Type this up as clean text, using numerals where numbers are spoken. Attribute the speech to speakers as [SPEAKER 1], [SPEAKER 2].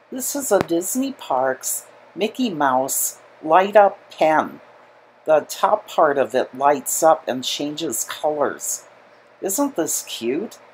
[SPEAKER 1] This is a Disney Parks Mickey Mouse light up pen. The top part of it lights up and changes colors. Isn't this cute?